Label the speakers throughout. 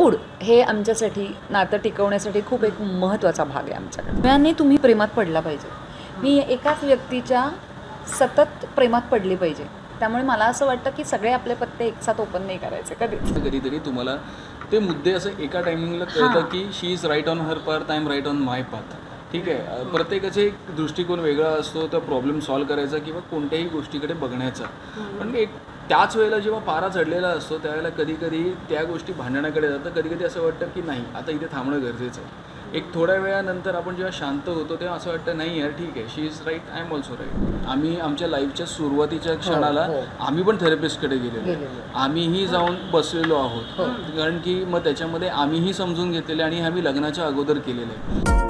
Speaker 1: Food हे आमच्यासाठी नातं टिकवण्यासाठी खूप एक महत्त्वाचा भाग आहे आमच्याकडे. त्याने तुम्ही प्रेमात पडला पाहिजे. मी एकाच व्यक्तीच्या सतत प्रेमात पडली पाहिजे. त्यामुळे मला असं वाटतं की सगळे आपले पत्ते एकसाथ ओपन नाही करायचे कधीच.
Speaker 2: कधीतरी तुम्हाला ते मुद्दे असं एका टायमिंगला कळतं की she is right on her path, I am right on my path. ठीक आहे, प्रत्येकाचे एक दृष्टिकोन वेगळा असतो तर प्रॉब्लेम सॉल्व करायचा किंवा कोणत्याही गोष्टीकडे बघण्याचा. पण एक त्याच वेळेला जेव्हा पारा चढलेला असतो त्यावेळेला कधी कधी त्या गोष्टी भांडणाकडे जातं. कधी कधी असं वाटतं की नाही आता इथे थांबणं गरजेचं आहे. एक थोड्या वेळानंतर आपण जेव्हा शांत होतो तेव्हा असं वाटतं नाही यार ठीक आहे, she is right, I am also right. आम्ही आमच्या लाईफच्या सुरुवातीच्या क्षणाला आम्ही पण थेरपिस्टकडे गेलेलो, आम्हीही जाऊन बसलेलो आहोत. कारण की मग त्याच्यामध्ये आम्हीही समजून घेतलेले आणि आम्ही लग्नाच्या अगोदर केलेलं आहे.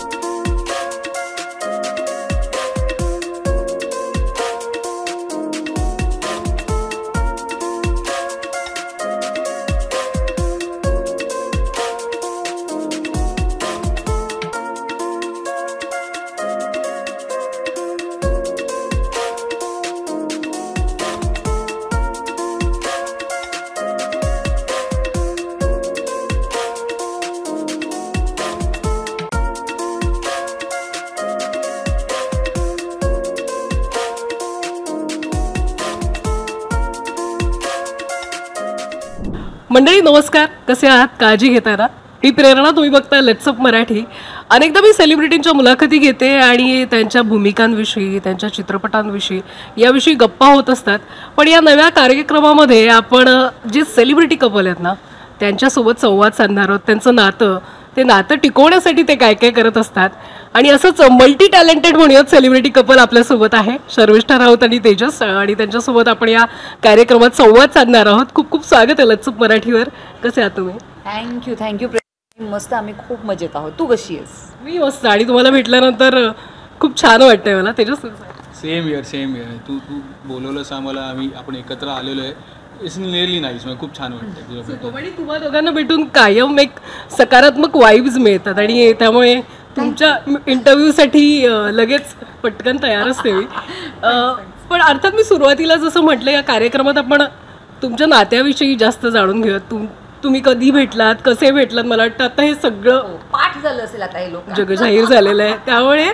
Speaker 3: मंडळी नमस्कार, कसे आहात? काळजी घेताय ना? ही प्रेरणा तुम्ही बघताय लेट्स अप मराठी. अनेकदा मी सेलिब्रिटींच्या मुलाखती घेते आणि त्यांच्या भूमिकांविषयी, त्यांच्या चित्रपटांविषयी याविषयी गप्पा होत असतात. पण या नव्या कार्यक्रमामध्ये आपण जे सेलिब्रिटी कपल आहेत ना त्यांच्यासोबत संवाद साधणार आहोत. त्यांचं नातं टिकवण्यासाठी ते काय काय करत असतात. आणि असंच मल्टी टॅलेंटेड म्हणूयात सेलिब्रिटी कपल आपल्यासोबत आहे, शर्विष्ठा राऊत आणि तेजस, आणि त्यांच्यासोबत आपण या कार्यक्रमात संवाद साधणार आहोत. खूप खूप स्वागत आहे लेट्स अप मराठीवर. कसे आहात तुम्ही?
Speaker 1: थँक्यू. मस्त, आम्ही खूप मजेत आहोत. तू कशी आहेस?
Speaker 3: मी मस्त. आणि तुम्हाला भेटल्यानंतर खूप छान वाटतंय मला. तेजस?
Speaker 2: Same year. तू बोलवलंस आम्हाला, आपण एकत्र आलेलो आहे. It's really nice. मला खूप छान वाटतं.
Speaker 3: आणि तुम्हा दोघांना भेटून कायम एक सकारात्मक वाईब्स मिळतात आणि त्यामुळे तुमच्या इंटरव्ह्यूसाठी लगेच पटकन तयार असते मी. पण अर्थात मी सुरुवातीला जसं म्हटलं या कार्यक्रमात आपण तुमच्या नात्याविषयी जास्त जाणून घेऊयात. तुम्ही कधी भेटलात, कसे भेटलात? मला वाटतं आता हे सगळं
Speaker 1: पाठ झालं असेल, आता हे लोक
Speaker 3: जगजाहीर झालेलं आहे. त्यामुळे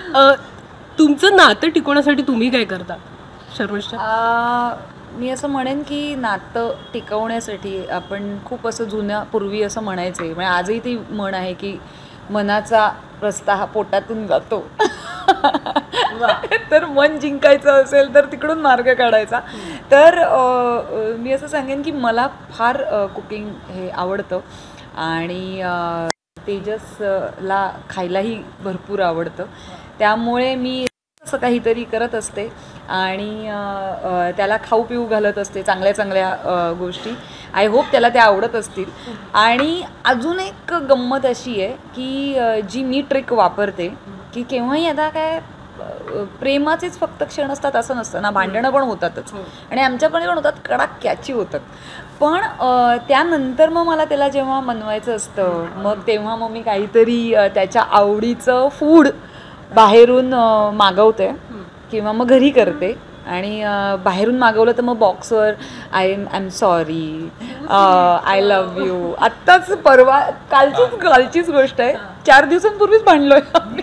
Speaker 3: तुमचं नातं टिकवण्यासाठी तुम्ही काय करता शर्विष्ठा?
Speaker 1: मी असं म्हणेन की नातं टिकवण्यासाठी आपण खूप असं पूर्वी असं म्हणायचे, म्हणजे आजही ती म्हण आहे की मनाचा रस्ता हा पोटातून जातो. तर मन जिंकायचं असेल तर तिकडून मार्ग काढायचा. तर मी असं सांगेन की मला फार कुकिंग हे आवडतं आणि तेजसला खायलाही भरपूर आवडतं. त्यामुळे मी असं काहीतरी करत असते आणि त्याला खाऊ पिऊ घालत असते चांगल्या गोष्टी. आय होप त्याला त्या आवडत असतील. आणि अजून एक गंमत अशी आहे की जी मी ट्रिक वापरते की केव्हाही आता काय प्रेमाचेच फक्त क्षण असतात असं नसतं ना, भांडणं पण होतातच आणि आमच्याकडे पण होतात, कडाक्याची होतात. पण त्यानंतर मग मला त्याला जेव्हा मनवायचं असतं तेव्हा मी काहीतरी त्याच्या आवडीचं फूड बाहेरून मागवते किंवा मग घरी करते. आणि बाहेरून मागवलं तर मग बॉक्सवर I am sorry, I love you. आत्ताच परवा कालचीच गोष्ट आहे, 4 दिवसांपूर्वीच भांडलोय आम्ही.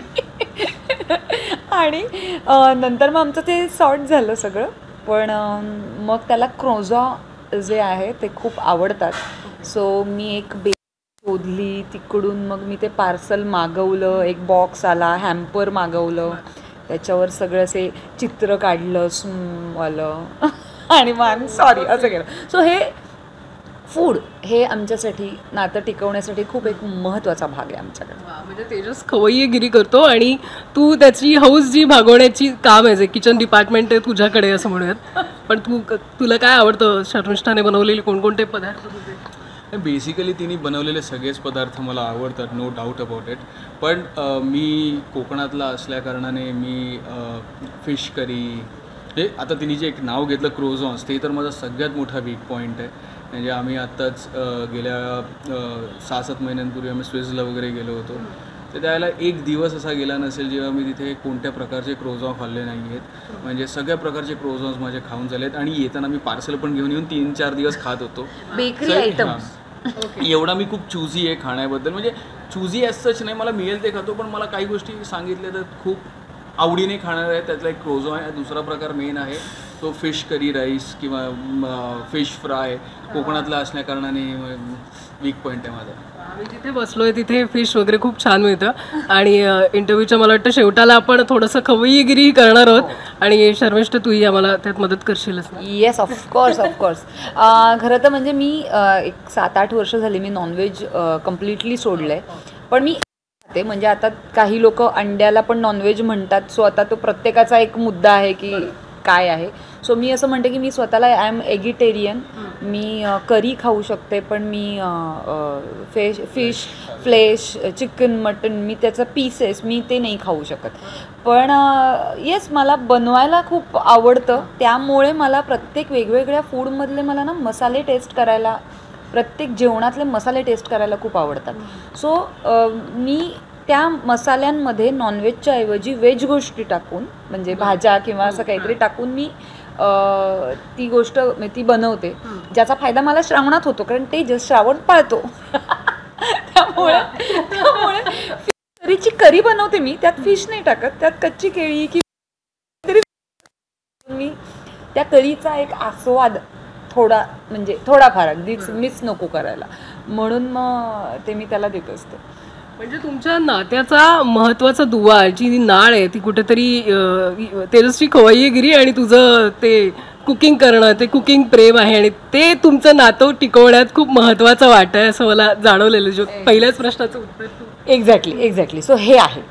Speaker 1: आणि नंतर मग आमचं ते सॉर्ट झालं सगळं. पण मग त्याला क्रोझॉ जे आहे ते खूप आवडतात. सो मी एक शोधली तिकडून, मग मी ते पार्सल मागवलं. एक बॉक्स आला, हॅम्पर मागवलं, त्याच्यावर सगळं असे चित्र काढलं वालं आणि मग आय एम सॉरी असं केलं. सो हे फूड हे आमच्यासाठी नातं टिकवण्यासाठी खूप एक महत्त्वाचा भाग आहे आमच्याकडे.
Speaker 3: म्हणजे तेजस खवय्येगिरी करतो आणि तू त्याची हौस जी भागवण्याची काम आहे, जे किचन डिपार्टमेंट आहे तुझ्याकडे असं म्हणूयात. पण तुला काय आवडतं? शर्विष्ठाने बनवलेले कोणकोणते पदार्थ तुझे?
Speaker 2: बेसिकली तिने बनवलेले सगळेच पदार्थ मला आवडतात, नो डाऊट अबाउट इट. पण मी कोकणातला असल्याकारणाने मी फिश करी, हे आता तिने जे एक नाव घेतलं क्रोझॉन्स, ते तर माझा सगळ्यात मोठा वीक पॉईंट आहे. म्हणजे आम्ही आत्ताच गेल्या 6-7 महिन्यांपूर्वी आम्ही स्विसला वगैरे गेलो होतो. तर त्यावेळेला एक दिवस असा गेला नसेल जेव्हा मी तिथे कोणत्या प्रकारचे क्रोझॉन खाल्ले नाही आहेत. म्हणजे सगळ्या प्रकारचे क्रोझॉन्स माझे खाऊन झाले आहेत. आणि येताना मी पार्सल पण घेऊन येऊन 3-4 दिवस खात होतो.
Speaker 1: बेकरी आयटम्स
Speaker 2: एवढा मी खूप चुझी आहे खाण्याबद्दल. म्हणजे चुझी ॲज सच नाही, मला मिळेल ते खातो, पण मला काही गोष्टी सांगितल्या तर खूप आवडीने खाणार आहे. त्यातला एक क्रोझो आहे. दुसरा प्रकार मेन आहे तो फिश करी राईस किंवा फिश फ्राय. कोकणातला असल्याकारणाने वीक पॉईंट आहे माझा.
Speaker 3: आम्ही जिथे बसलोय तिथे फिश वगैरे खूप छान मिळतं आणि इंटरव्ह्यूच्या मला वाटतं शेवटाला आपण थोडंसं खवईगिरी करणार आहोत आणि शर्मिष्ठ तूही आम्हाला त्यात मदत करशीलच.
Speaker 1: Yes, of course of course. खरं तर म्हणजे मी एक 7-8 वर्ष झाली मी नॉनव्हेज कम्प्लिटली सोडलं आहे. पण मी ते म्हणजे आता काही लोक अंड्याला पण नॉनव्हेज म्हणतात. सो आता तो प्रत्येकाचा एक मुद्दा आहे की काय आहे. सो मी असं म्हणते की मी स्वतःला आय एम एगिटेरियन. मी करी खाऊ शकते, पण मी फिश फ्लेश चिकन मटन मी त्याचं पीसेस मी ते नाही खाऊ शकत. पण येस, मला बनवायला खूप आवडतं. त्यामुळे मला प्रत्येक वेगवेगळ्या फूडमधले मला ना मसाले टेस्ट करायला, प्रत्येक जेवणातले मसाले टेस्ट करायला खूप आवडतात. सो मी त्या मसाल्यांमध्ये नॉनव्हेजच्या ऐवजी व्हेज गोष्टी टाकून, म्हणजे भाज्या किंवा असं काहीतरी टाकून मी ती गोष्ट ती बनवते, ज्याचा फायदा मला श्रावणात होतो, कारण ते जस्ट श्रावण पाळतो. त्यामुळे करीची करी बनवते मी, त्यात फिश नाही टाकत, त्यात कच्ची केळी की मी त्या करीचा एक आस्वाद थोडा, म्हणजे थोडाफार, अगदीच मिस नको करायला, म्हणून मग ते मी त्याला देत असते.
Speaker 3: म्हणजे तुमच्या नात्याचा महत्वाचा दुवा, जी नाळ आहे ती कुठेतरी तेजस्वी खवईगिरी आणि तुझं ते कुकिंग करणं, ते कुकिंग प्रेम आहे आणि ते तुमचं नातं टिकवण्यात खूप महत्वाचा वाटा आहे असं मला जाणवलेलं. जो पहिल्याच प्रश्नाचं उत्तर.
Speaker 1: एक्झॅक्टली. सो हे आहे.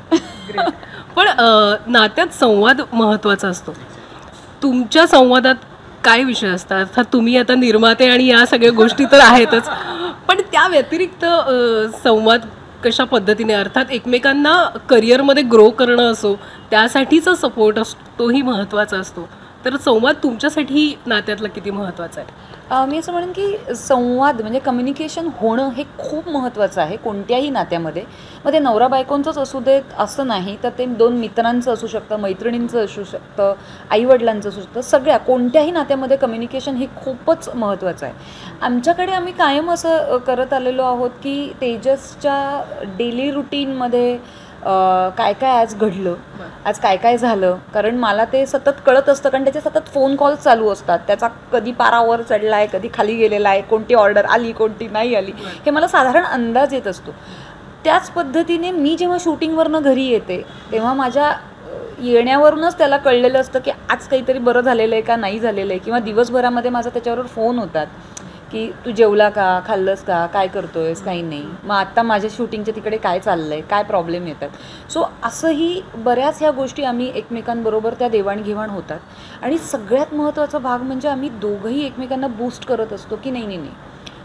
Speaker 3: पण नात्यात संवाद महत्वाचा असतो. तुमच्या संवादात काय विषय असतात? अर्थात तुम्ही आता निर्माते आणि या सगळ्या गोष्टी तर आहेतच, पण त्या व्यतिरिक्त संवाद कशा पद्धतीने, अर्थात एकमेकांना करिअरमध्ये ग्रो करणं असो त्यासाठीचा सपोर्ट असतो, तोही महत्त्वाचा असतो. तर संवाद तुमच्यासाठी नात्यातला किती महत्त्वाचा आहे?
Speaker 1: मी असं म्हणेन की संवाद म्हणजे कम्युनिकेशन होणं हे खूप महत्त्वाचं आहे कोणत्याही नात्यामध्ये. मग ते नवरा बायकोंचंच असू देत असं नाही, तर ते दोन मित्रांचं असू शकतं, मैत्रिणींचं असू शकतं, आईवडिलांचं असू शकतं. सगळ्या कोणत्याही नात्यामध्ये कम्युनिकेशन हे खूपच महत्त्वाचं आहे. आमच्याकडे आम्ही कायम असं करत आलेलो आहोत की तेजसच्या डेली रुटीनमध्ये काय काय आज घडलं, आज काय काय झालं, कारण मला ते सतत कळत असतं, कारण त्याचे सतत फोन कॉल्स चालू असतात. त्याचा कधी पारावर चढला आहे, कधी खाली गेलेला आहे, कोणती ऑर्डर आली, कोणती नाही आली, हे मला साधारण अंदाज येत असतो. त्याच पद्धतीने मी जेव्हा शूटिंगवरनं घरी येते तेव्हा माझ्या येण्यावरूनच त्याला कळलेलं असतं की आज काहीतरी बरं झालेलं आहे का नाही झालेलं आहे, किंवा दिवसभरामध्ये माझा त्याच्यावर फोन होतात की तू जेवला का, खाल्लंस का, काय करतोयस, काही नाही, मग आत्ता माझ्या शूटिंगच्या तिकडे काय चाललं आहे, काय प्रॉब्लेम येतात. सो असंही बऱ्याच ह्या गोष्टी आम्ही एकमेकांबरोबर त्या देवाणघेवाण होतात. आणि सगळ्यात महत्त्वाचा भाग म्हणजे आम्ही दोघंही एकमेकांना बूस्ट करत असतो की नाही नाही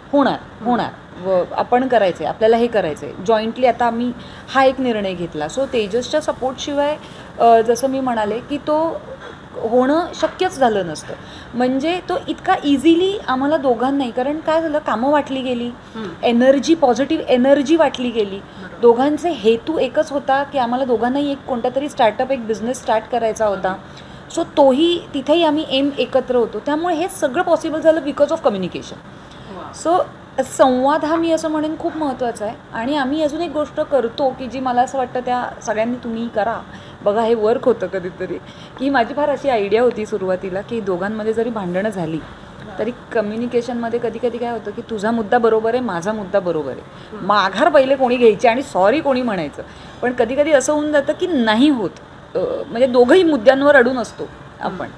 Speaker 1: होणार व आपण करायचं आहे, आपल्याला हे करायचं आहे. जॉईंटली आता आम्ही हा एक निर्णय घेतला. सो तेजसच्या सपोर्टशिवाय जसं मी म्हणाले की तो होणं शक्यच झालं नसतं. म्हणजे तो इतका इझिली आम्हाला दोघांनाही, कारण काय झालं, कामं वाटली गेली, एनर्जी, पॉझिटिव्ह एनर्जी वाटली गेली. दोघांचे हेतू एकच होता की आम्हाला दोघांनाही एक कोणता तरी स्टार्टअप, एक बिझनेस स्टार्ट करायचा होता. सो तोही, तिथेही आम्ही एम एकत्र होतो. त्यामुळे हे सगळं पॉसिबल झालं बिकॉज ऑफ कम्युनिकेशन. सो संवाद हा मी असं म्हणेन खूप महत्त्वाचा आहे. आणि आम्ही अजून एक गोष्ट करतो की जी मला असं वाटतं त्या सगळ्यांनी तुम्ही करा, बघा हे वर्क होतं कधीतरी, की माझी फार अशी आयडिया होती सुरुवातीला की दोघांमध्ये जरी भांडणं झाली तरी कम्युनिकेशनमध्ये कधी कधी काय होतं की तुझा मुद्दा बरोबर आहे, माझा मुद्दा बरोबर आहे, माघार पहिले कोणी घ्यायची आणि सॉरी कोणी म्हणायचं. पण कधी कधी असं होऊन जातं की नाही होत, म्हणजे दोघंही मुद्द्यांवर अडून असतो आपण.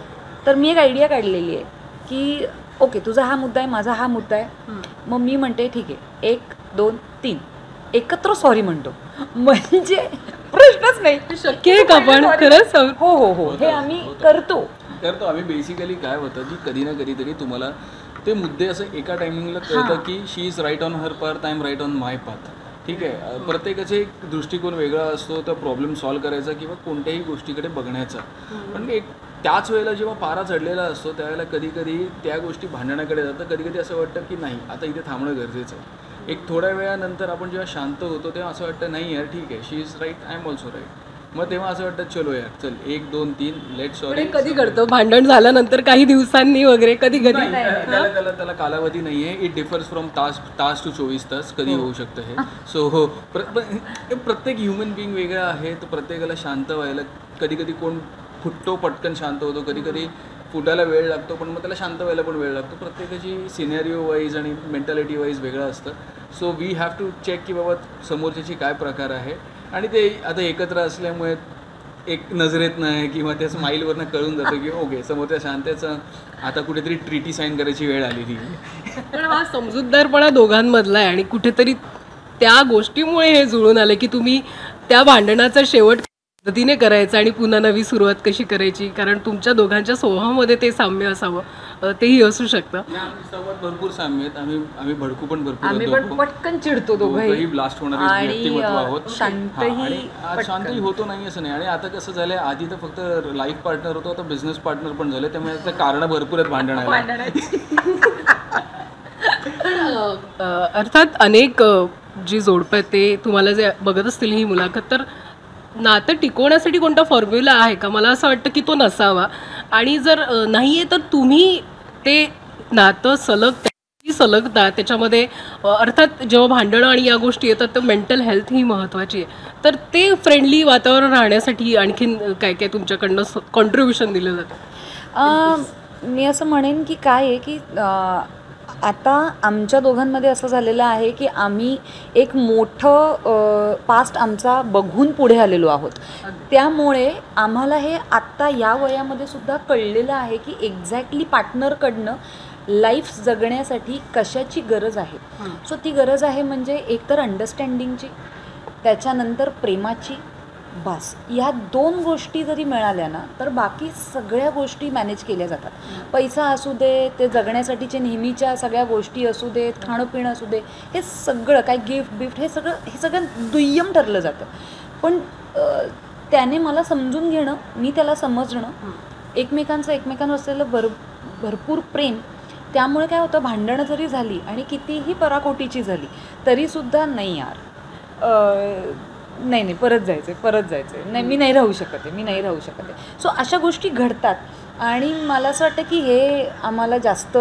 Speaker 1: तर मी एक आयडिया काढलेली आहे की ओके, तुझा हा मुद्दा आहे, माझा हा मुद्दा आहे, मग मी म्हणते ठीक आहे, 1 2 3 एकत्र सॉरी म्हणतो, म्हणजे प्रश्नच नाही.
Speaker 3: शक्य आहे का? पण खरंच
Speaker 1: हो हे आम्ही करतो.
Speaker 2: आम्ही बेसिकली काय होतं की कधी ना कधीतरी तुम्हाला ते मुद्दे असं एका टायमिंगला कळतं की she is right on her path, I am right on my path. ठीक आहे, प्रत्येकाचे एक दृष्टिकोन वेगळा असतो त्या प्रॉब्लेम सॉल्व्ह करायचा किंवा कोणत्याही गोष्टीकडे बघण्याचा. पण एक त्याच वेळेला जेव्हा पारा चढलेला असतो त्यावेळेला कधी कधी त्या गोष्टी भांडण्याकडे जातं. कधी कधी असं वाटतं की नाही, आता इथे थांबणं गरजेचं आहे. एक थोड्या वेळानंतर आपण जेव्हा शांत होतो तेव्हा असं वाटतं नाही यार ठीक आहे, she is right, I am also right. मग तेव्हा असं वाटतं चलो यार चल 1 2 3 लेट सॉरी.
Speaker 3: कधी घडतं भांडण झाल्यानंतर काही दिवसांनी वगैरे कधी कधी?
Speaker 2: त्याला कालावधी नाही आहे. इट डिफर्स फ्रॉम तास टू 24 तास कधी होऊ शकतं हे. सो प्रत्येक ह्युमन बिईंग वेगळा आहे. तर प्रत्येकाला शांत व्हायला कधी कधी कोण फुटतो पटकन शांत होतो, कधी कधी फुटायला वेळ लागतो, पण मग त्याला शांत व्हायला पण वेळ लागतो. प्रत्येकाची सिनेरिओ वाईज आणि मेंटॅलिटी वाईज वेगळं असतं. So we have to check की बाबा समोरच्याची काय प्रकार आहे. आणि ते आता एकत्र असल्यामुळे एक नजरेत नाही किंवा त्या स्माईलवरनं कळून जातं की ओके समोरच्या शांतेचं आता कुठेतरी ट्रीटी साईन करायची वेळ आलेली.
Speaker 3: पण हा समजूतदारपणा दोघांमधला आहे आणि कुठेतरी त्या गोष्टीमुळे हे जुळून आलं की तुम्ही त्या भांडणाचा शेवट पद्धतीने करायचा आणि पुन्हा नवी सुरुवात कशी करायची, कारण तुमच्या दोघांच्या स्वभावामध्ये ते साम्य असावं तेही असू शकतं.
Speaker 2: संवाद भरपूर साम्य आहेत. आम्ही भडकू पण भरपूर,
Speaker 1: आम्ही पण पटकन चिडतो दोघंही
Speaker 2: ब्लास्ट होणारे व्यक्तिमत्व आहोत.
Speaker 1: शांतही
Speaker 2: शांतही होतो नाही असं नाही. आणि आता कसं झालंय, आधी तर फक्त लाईफ पार्टनर होतो, आता बिझनेस पार्टनर पण झाले. त्यामुळे आता कारणं भरपूर आहेत भांडणाला.
Speaker 3: अर्थात अनेक जी जोडपं आहेत ते तुम्हाला जे बघत असतील ही मुलाखत, तर नातं टिकवण्यासाठी कोणता फॉर्म्युला आहे का? मला असं वाटतं की तो नसावा. आणि जर नाही आहे तर तुम्ही ते नातं सलगता त्याच्यामध्ये. अर्थात जेव्हा भांडणं आणि या गोष्टी येतात तर मेंटल हेल्थ ही महत्त्वाची आहे. तर ते फ्रेंडली वातावरण राहण्यासाठी आणखीन काय काय तुमच्याकडनं कॉन्ट्रीब्युशन दिलं जातं?
Speaker 1: मी असं म्हणेन की काय आहे की आता आमच्या दोघांमध्ये असं झालेलं आहे की आम्ही एक मोठं पास्ट आमचा बघून पुढे आलेलो आहोत. त्यामुळे आम्हाला हे आत्ता या वयामध्ये सुद्धा कळलेलं आहे की एक्झॅक्टली पार्टनरकडनं लाईफ जगण्यासाठी कशाची गरज आहे. सो ती गरज आहे म्हणजे एकतर अंडरस्टँडिंगची, त्याच्यानंतर प्रेमाची. बस ह्या 2 गोष्टी जरी मिळाल्या ना तर बाकी सगळ्या गोष्टी मॅनेज केल्या जातात. पैसा असू दे, ते जगण्यासाठीचे नेहमीच्या सगळ्या गोष्टी असू देत, खाणं पिणं असू दे, हे सगळं काय गिफ्ट हे सगळं दुय्यम ठरलं जातं. पण त्याने मला समजून घेणं, मी त्याला समजणं, एकमेकांवर असलेलं भरपूर प्रेम, त्यामुळे काय होतं, भांडणं जरी झाली आणि कितीही पराकोटीची झाली तरीसुद्धा नाही यार नाही परत जायचं नाही, मी नाही राहू शकत आहे. सो अशा गोष्टी घडतात. आणि मला असं वाटतं की हे आम्हाला जास्त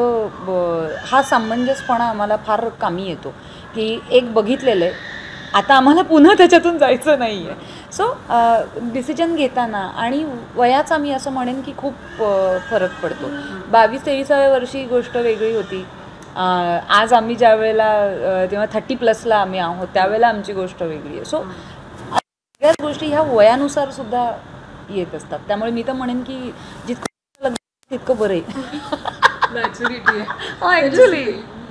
Speaker 1: हा सामंजस्यपणा आम्हाला फार कामी येतो की एक बघितलेलं आहे, आता आम्हाला पुन्हा त्याच्यातून जायचं नाही आहे. सो डिसिजन घेताना आणि वयाचा मी असं म्हणेन की खूप फरक पडतो. 22-23व्या वर्षी गोष्ट वेगळी होती. आज आम्ही ज्या वेळेला तेव्हा 30+ आम्ही आहोत, त्यावेळेला आमची गोष्ट वेगळी आहे. सो सगळ्याच गोष्टी ह्या वयानुसार सुद्धा येत असतात. त्यामुळे मी तर म्हणेन की जितकं लग्न तितकं बरं आहे. ॲक्च्युली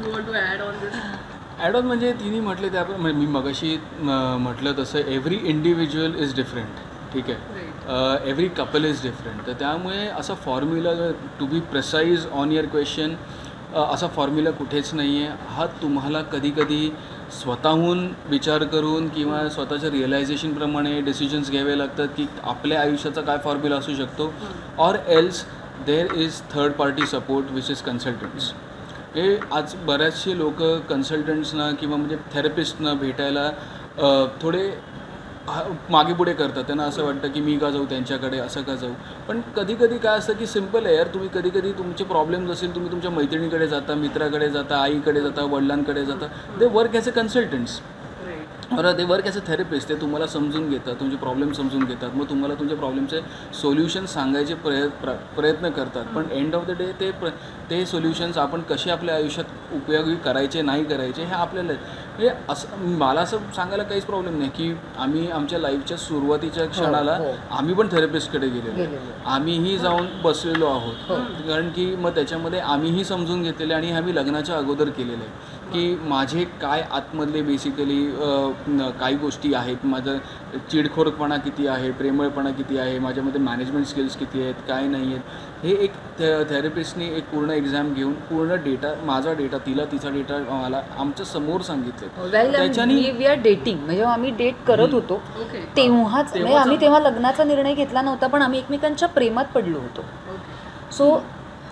Speaker 2: ॲड ऑन म्हणजे तिने म्हटले ते आपण, मी मगाशी म्हटलं तसं एव्हरी इंडिव्हिज्युअल इज डिफरंट. ठीक आहे, एव्हरी कपल इज डिफरंट. तर त्यामुळे असा formula, to be precise on your question, असा फॉर्म्युला कुठेच नाही आहे. हा तुम्हाला कधी कधी स्वतःहून विचार करून किंवा स्वतःच्या रिअलायझेशनप्रमाणे डिसिजन्स घ्यावे लागतात की आपल्या आयुष्याचा काय फॉर्म्युला असू शकतो. Or else there is third party support which is consultants. हे आज बऱ्याचशे लोक कन्सल्टंट्सना किंवा म्हणजे थेरपिस्टना भेटायला थोडे मागे पुढे करतात. त्यांना असं वाटतं की मी का जाऊ त्यांच्याकडे, असं का जाऊ. पण कधी कधी काय असतं की सिम्पल आहे यार, तुम्ही कधी कधी तुमचे प्रॉब्लेम्स असेल, तुम्ही तुमच्या मैत्रिणीकडे जाता, मित्राकडे जाता, आईकडे जाता, वडिलांकडे जाता. They work as a consultants, बरं, ते वर्क ॲज अ थेरपिस्ट. ते तुम्हाला समजून घेतात, तुमचे प्रॉब्लेम समजून घेतात, मग तुम्हाला तुमच्या प्रॉब्लेमचे सोल्युशन सांगायचे प्रयत्न करतात. पण एंड ऑफ द डे ते सोल्युशन्स आपण कसे आपल्या आयुष्यात उपयोगी करायचे नाही करायचे हे आपल्याला म्हणजे असं. मला असं सांगायला काहीच प्रॉब्लेम नाही की आम्ही आमच्या लाईफच्या सुरुवातीच्या क्षणाला आम्ही पण थेरपिस्टकडे गेलेलो, आम्हीही जाऊन बसलेलो आहोत. कारण की मग त्याच्यामध्ये आम्हीही समजून घेतलेले आणि आम्ही लग्नाच्या अगोदर केलेले की माझे काय आतमधले बेसिकली काही गोष्टी आहेत, माझं चिडखोरपणा किती आहे, प्रेमळपणा किती आहे, माझ्यामध्ये मॅनेजमेंट स्किल्स किती आहेत, काय नाही आहेत, हे एक थेरपिस्टने एक पूर्ण एक्झाम घेऊन पूर्ण डेटा, माझा डेटा, तिचा डेटा मला आमच्या समोर सांगितलं.
Speaker 1: त्याच्याने वी आर डेटिंग म्हणजे आम्ही डेट करत होतो तेव्हाच, म्हणजे आम्ही तेव्हा लग्नाचा निर्णय घेतला नव्हता, पण आम्ही एकमेकांच्या प्रेमात पडलो होतो. सो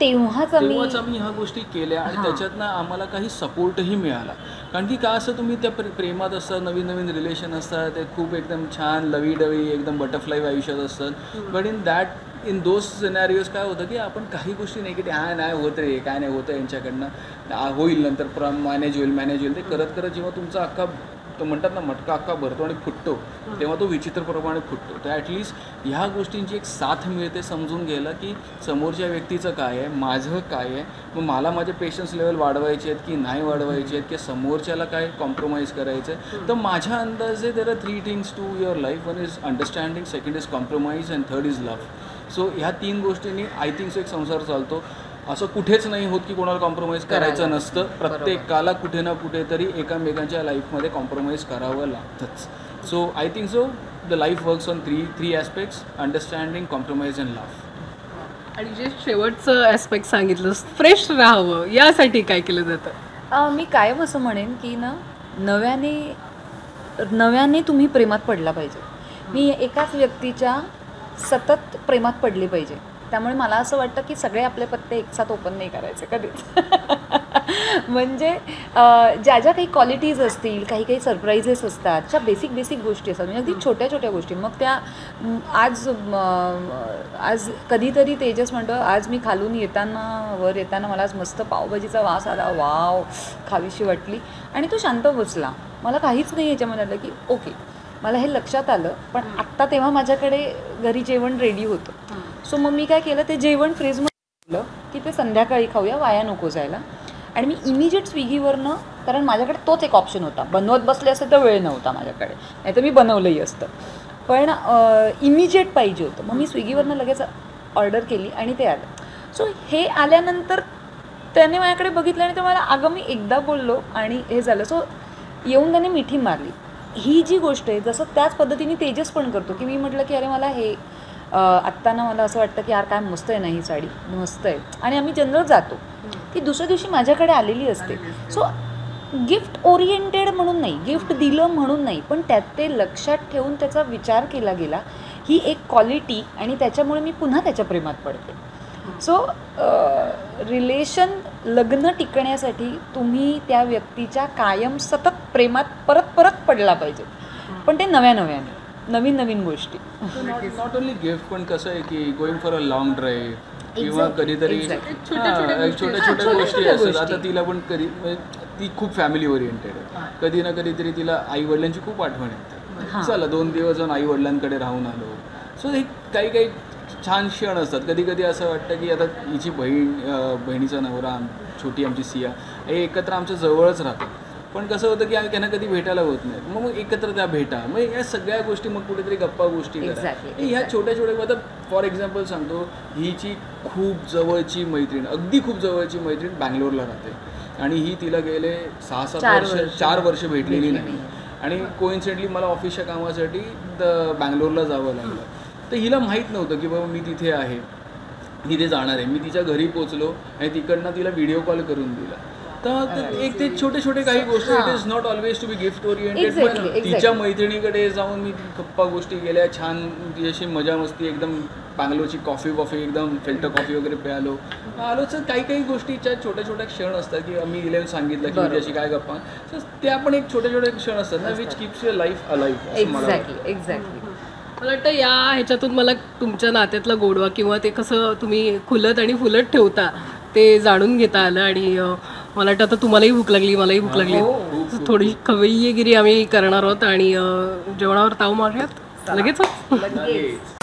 Speaker 1: तेव्हाच
Speaker 2: आम्ही ह्या गोष्टी केल्या आणि त्याच्यातनं आम्हाला काही सपोर्टही मिळाला. कारण की काय असं तुम्ही त्या प्रेमात असतात, नवीन नवीन रिलेशन असतात, ते खूप एकदम छान लवी डवी एकदम बटरफ्लाय आयुष्यात असतात. बट इन दोज सिनॅरिओज काय होतं की आपण काही गोष्टी निगेटिव्ह नाही होत रे, काय नाही होतं यांच्याकडनं, होईल नंतर मॅनेज होईल ते करत करत जेव्हा तुमचा अख्खा तो म्हणतात ना मटका अख्खा भरतो आणि फुटतो, तेव्हा तो विचित्रप्रमाणे फुटतो. तर ॲटलिस्ट ह्या गोष्टींची एक साथ मिळते समजून घ्यायला की समोरच्या व्यक्तीचं काय आहे, माझं काय आहे, मग मला माझे पेशन्स लेवल वाढवायचे आहेत की नाही वाढवायचे आहेत, की समोरच्याला काय कॉम्प्रोमाइज करायचं आहे. तर माझ्या अंदाजे there are 3 things to your life. One is understanding, second is compromise and third is love. So ह्या 3 गोष्टींनी आय थिंक एक संसार चालतो. असं कुठेच नाही होत की कोणाला कॉम्प्रोमाइज करायचं नसतं. प्रत्येकाला कुठे ना कुठेतरी एकामेकांच्या लाईफमध्ये कॉम्प्रोमाइज करावं लागतंच. So I think so the life works on three aspects: understanding, compromise and love.
Speaker 3: आणि जे शेवटचं ॲस्पेक्ट सांगितलं, फ्रेश राहावं, यासाठी काय केलं जातं?
Speaker 1: मी कायम असं म्हणेन की ना, नव्याने तुम्ही प्रेमात पडला पाहिजे. मी एकाच व्यक्तीच्या सतत प्रेमात पडले पाहिजे. त्यामुळे मला असं वाटतं की सगळे आपले पत्ते एकसाथ ओपन नाही करायचे कधीच. म्हणजे ज्या ज्या काही क्वालिटीज असतील, काही सरप्राईजेस असतात, ज्या बेसिक गोष्टी असतात, म्हणजे अगदी छोट्या छोट्या गोष्टी. मग त्या आज कधीतरी तेजस म्हणतो, आज मी खालून वर येताना मला आज मस्त पावभाजीचा वास आला, वाव, खावीशी वाटली, आणि तो शांत बसला. मला काहीच नाही याच्यामध्ये आलं की ओके, मला हे लक्षात आलं, पण आत्ता तेव्हा माझ्याकडे घरी जेवण रेडी होतं. सो मग मी काय केलं, ते जेवण फ्रीजमध्ये ठेवलं की ते संध्याकाळी खाऊया, वाया नको जायला. आणि मी इमिजिएट स्विगीवरनं, कारण माझ्याकडे तोच एक ऑप्शन होता, बनवत बसले असते तर वेळ नव्हता माझ्याकडे, नाही तर मी बनवलंही असतं, पण इमिजिएट पाहिजे होतं. मग मी स्विगीवरनं लगेच ऑर्डर केली आणि ते आलं. सो हे आल्यानंतर त्याने माझ्याकडे बघितलं आणि ते मला, अगं मी एकदा बोललो आणि हे झालं. सो येऊन त्याने मिठी मारली. ही जी गोष्ट आहे, जसं त्याच पद्धतीने तेजस पण करतो की मी म्हटलं की अरे मला हे आत्ता ना मला असं वाटतं की यार काय मस्त आहे ना ही साडी, मस्त आहे, आणि आम्ही जनरल जातो, ती दुसऱ्या दिवशी माझ्याकडे आलेली असते. सो गिफ्ट ओरिएंटेड म्हणून नाही, गिफ्ट दिलं म्हणून नाही, पण त्यात ते लक्षात ठेवून त्याचा विचार केला गेला, ही एक क्वालिटी, आणि त्याच्यामुळे मी पुन्हा त्याच्या प्रेमात पडते. सो लग्न टिकण्यासाठी तुम्ही त्या व्यक्तीच्या कायम सतत प्रेमात परत पडला पाहिजे, पण ते नवीन गोष्टी.
Speaker 2: नॉट ओनली गिफ्ट, पण कसं आहे की going for a long drive किंवा कधीतरी छोट्या गोष्टी असतात. आता तिला पण ती खूप फॅमिली ओरिएंटेड आहे. कधी ना कधीतरी तिला आई वडिलांची खूप आठवण येते. चला 2 दिवस जाऊन आई वडिलांकडे राहून आलो. सो हे काही छान क्षण असतात. कधी कधी असं वाटतं की आता हिची बहिणीचा नवरा, छोटी आमची सिया, हे एकत्र आमच्या जवळच राहतात, पण कसं होतं की त्यांना कधी भेटायला होत नाही. मग एकत्र त्या भेटा, मग या सगळ्या गोष्टी, मग कुठेतरी गप्पा गोष्टी करा. ह्या छोट्या आता फॉर एक्झाम्पल सांगतो, हिची खूप जवळची मैत्रीण, अगदी खूप जवळची मैत्रीण बँगलोरला राहते, आणि ही तिला गेले 4 वर्ष भेटलेली नाही. आणि कोइन्सिडेंटली मला ऑफिसच्या कामासाठी बँगलोरला जावं लागलं. तर हिला माहीत नव्हतं की बाबा मी तिथे आहे, तिथे जाणार आहे. मी तिच्या घरी पोचलो आणि तिकडनं तिला व्हिडिओ कॉल करून दिला. तर एक ते छोटे काही गोष्टी, it is not always to be gift oriented. पण तिच्या मैत्रिणीकडे जाऊन मी गप्पा गोष्टी केल्या, छान तिच्याशी मजा मस्ती, एकदम बँगलोरची कॉफी एकदम फिल्टर कॉफी वगैरे प्यालो तर काही गोष्टीच्या छोट्या क्षण असतात की मी तिला सांगितलं की तिच्याशी काय गप्पा, त्या पण एक छोटे क्षण असतात ना, which keeps your life alive.
Speaker 1: Exactly.
Speaker 3: मला वाटतं या ह्याच्यातून मला तुमच्या नात्यातला गोडवा किंवा ते कसं तुम्ही खुलत आणि फुलत ठेवता ते जाणून घेता आलं. आणि मला वाटतं आता तुम्हालाही भूक लागली, मलाही भूक लागली. थोडी खवय्येगिरी आम्ही करणार आहोत आणि जेवणावर ताव मारूयात लगेच.